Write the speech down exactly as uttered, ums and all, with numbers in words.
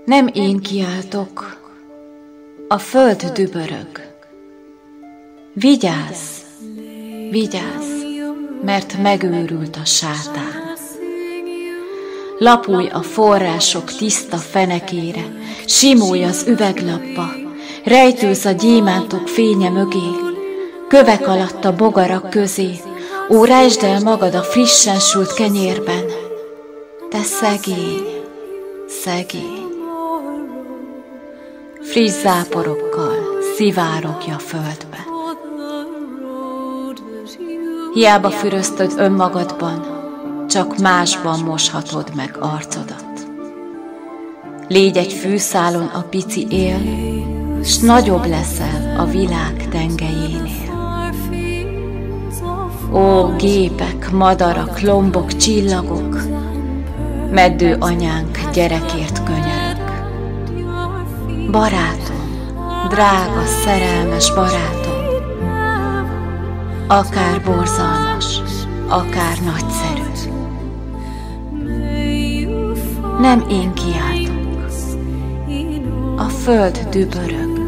Nem én kiáltok, a föld dübörög. Vigyázz, vigyázz, mert megőrült a sátán. Lapulj a források tiszta fenekére, simulj az üveglapba, rejtőz a gyémántok fénye mögé, kövek alatt a bogarak közé, ó, rejtsd el magad a frissen sült kenyérben, te szegény, szegény. Friss záporokkal szivárogj a földbe. Hiába füröztöd önmagadban, csak másban moshatod meg arcodat. Légy egy fűszálon a pici él, s nagyobb leszel a világ tengelyénél. Ó, gépek, madarak, lombok, csillagok, meddő anyánk gyerekért könyörög. Barátom, drága, szerelmes barátom, akár borzalmas, akár nagyszerű. Nem én kiáltok, a föld dübörög.